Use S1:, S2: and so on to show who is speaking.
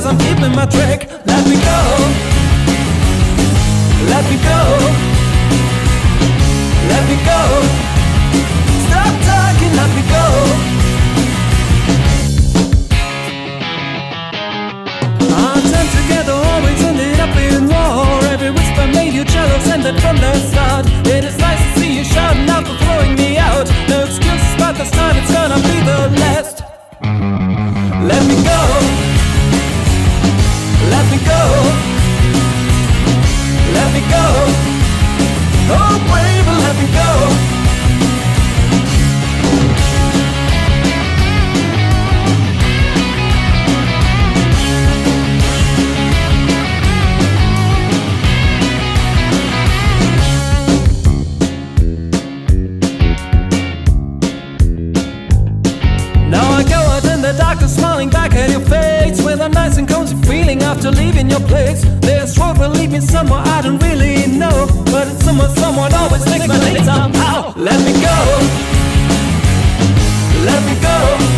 S1: I'm keeping my trick. Let me go. Let me go. Let me go. Stop talking, let me go. Our time together always ended up in war. Every whisper made you jealous, ended from the start. It is nice to see you shouting out for throwing me out. No excuses, but this time it's gonna be the last. Let me go. Let me go. Let me go. Oh baby, let me go. Now I go out in the darkness, smiling back at your face, with a nice and cozy feeling after leaving your place. This road will lead me somewhere I don't really know, but it's somewhere someone always makes me late somehow. Let me go. Let me go.